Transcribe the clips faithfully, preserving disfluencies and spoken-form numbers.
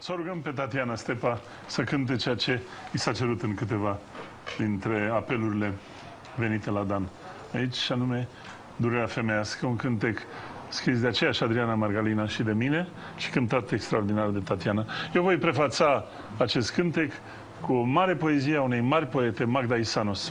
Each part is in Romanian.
Să o rugăm pe Tatiana Stepa să cânte ceea ce i s-a cerut în câteva dintre apelurile venite la Dan. Aici, și anume, Durerea femeiască, un cântec scris de aceeași Adriana Margalina și de mine și cântat extraordinar de Tatiana. Eu voi prefața acest cântec cu o mare poezie a unei mari poete, Magda Isanos.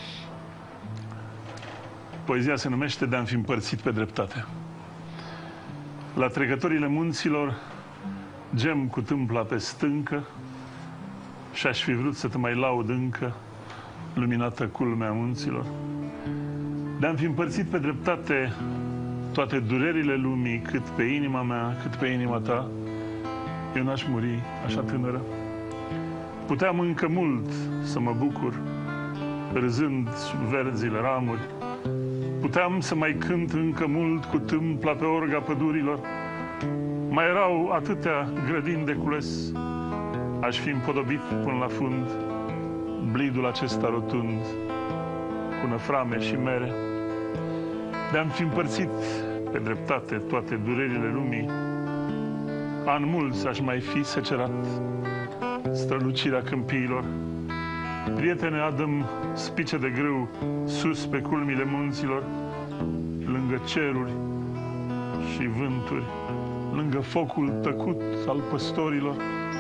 Poezia se numește De-am fi împărțit pe dreptate. La trecătorile munților, gem cu tâmpla pe stâncă, și-aș fi vrut să te mai laud încă, luminată culmea munților. De-am fi împărțit pe dreptate toate durerile lumii, cât pe inima mea, cât pe inima ta, eu n-aș muri așa tânără. Puteam încă mult să mă bucur, râzând sub verzile ramuri. Puteam să mai cânt încă mult cu tâmpla pe orga pădurilor. Mai erau atâtea grădini de cules, aș fi împodobit până la fund blidul acesta rotund, cu năframe și mere. De-am fi împărțit pe dreptate toate durerile lumii, ani mulți aș mai fi secerat strălucirea câmpiilor. Prietene, adăm spice de grâu sus pe culmile munților, lângă ceruri și vânturi, lângă focul tăcut al păstorilor.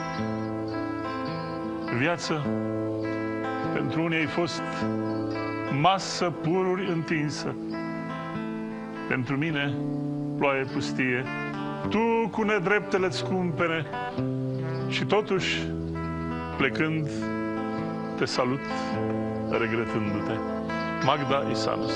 Viață, pentru unii ai fost masă pururi întinsă, pentru mine ploaie pustie, tu cu nedreptele-ți cumpere și totuși, plecând, te salut regretându-te. Magda Isanos.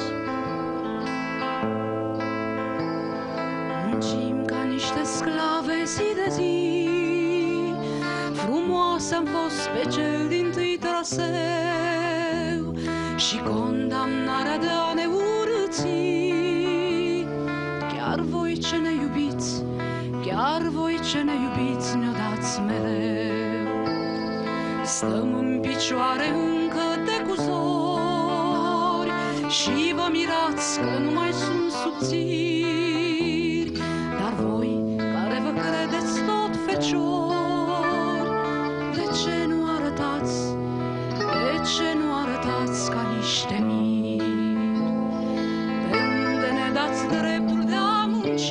Muncim ca niște sclave zi de zi, frumoase am fost pe cel din-tâi traseu și condamnarea de a ne urâți. Chiar voi ce ne iubiți, chiar voi ce ne iubiți ne-o dați mereu. Stăm în picioare încă de cuzori și vă mirați că nu mai sunt subțiri, dar voi care vă credeți tot feciori, de ce nu arătați, de ce nu arătați ca niște miri? De unde ne dați dreptul de a munci,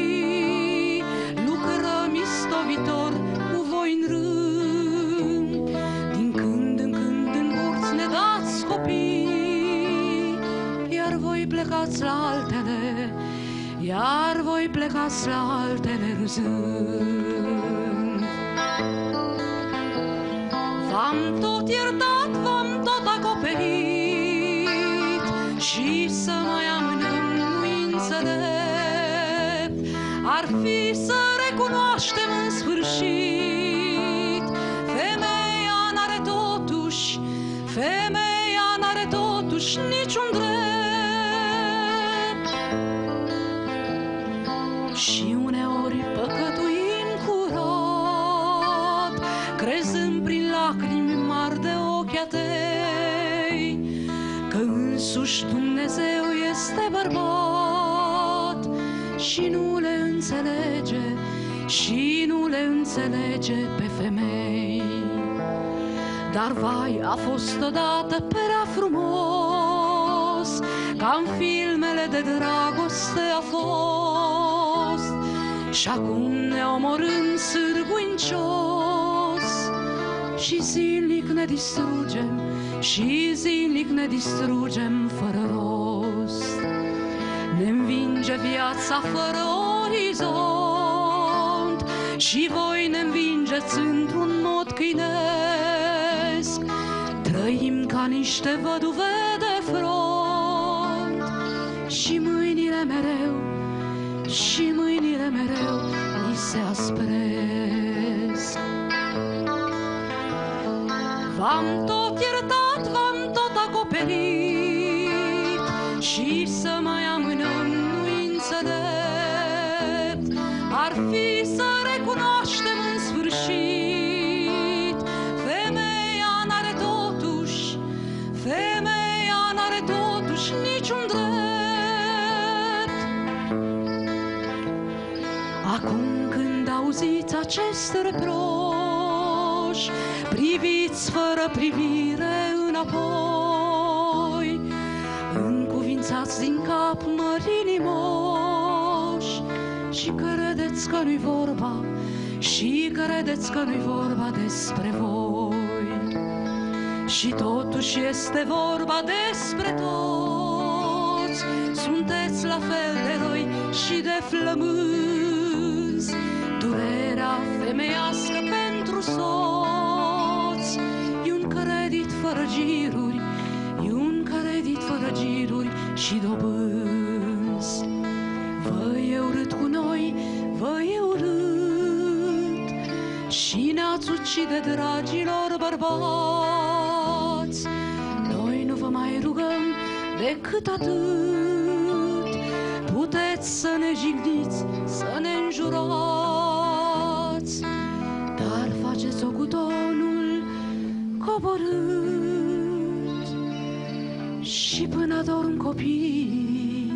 lucrăm istovitor cu voi în rând, din când în când în burți ne dați copii, iar voi plecați la altele, iar voi plecați la altele râzând. V-am tot iertat, v-am tot acoperit și să mai amânăm nu-i înțelept. Ar fi să recunoaștem în sfârșit, femeia n-are totuși, femeia n-are totuși niciun drept. Și uneori păcătuim curat, crezând prin lacrimi mari de ochi tăi că însuși Dumnezeu este bărbat și nu le înțelege, și nu le înțelege pe femei. Dar vai, a fost odată prea frumos, ca în filmele de dragoste a fost, și acum ne omorâm sârguincios și zilnic ne distrugem, și zilnic ne distrugem fără rost. Ne învinge viața fără orizont și voi ne învingeți într-un mod câinesc. Trăim ca niște văduve de front și mâinile mereu, și mâinile mereu ni se aspresc. V-am tot iertat, v-am tot acoperit și să mai amânăm nu-i înțelept. Ar fi să recunoaștem în sfârșit, femeia n-are totuși, femeia n-are totuși niciun drept. Acum când auziți acest reproș, priviți fără privire înapoi, încuvințați din cap mărinii moși, și credeți că nu-i vorba, și credeți că nu-i vorba despre voi. Și totuși este vorba despre toți, sunteți la fel de răi și de flămânzi. Durerea femeiască pentru soți e un credit fără giruri, e un credit fără giruri și dobânzi. Vă e urât cu noi, vă e urât, și ne-ați ucide, dragilor bărbați. Noi nu vă mai rugăm decât atât, puteți să ne jigniți, să ne înjurați, dar faceți-o cu tonul coborât. Și până adorm copii,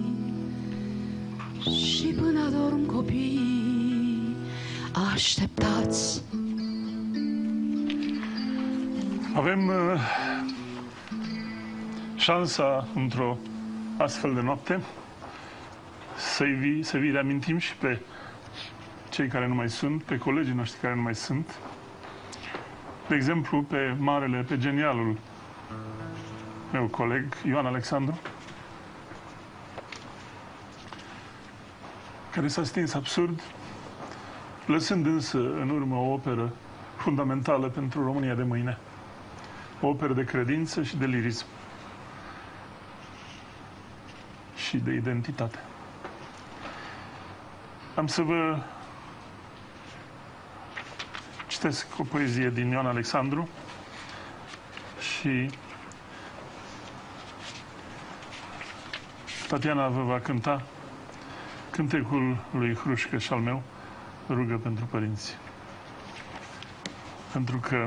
și până adorm copii, așteptați. Avem uh, șansa într-o astfel de noapte să-i vi, să vi reamintim și pe cei care nu mai sunt, pe colegii noștri care nu mai sunt. De exemplu, pe marele, pe genialul meu coleg, Ioan Alexandru, care s-a stins absurd, lăsând însă în urmă o operă fundamentală pentru România de mâine. O operă de credință și de lirism și de identitate. Am să vă citesc o poezie din Ioan Alexandru și Tatiana vă va cânta cântecul lui Hrușcă și al meu, Rugă pentru părinți. Pentru că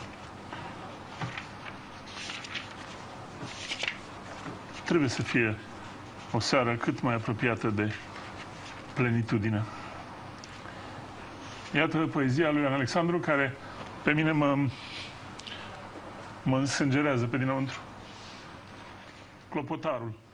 trebuie să fie o seară cât mai apropiată de plenitudine. Iată poezia lui Ioan Alexandru, care pe mine mă, mă însângerează pe dinăuntru. Clopotarul.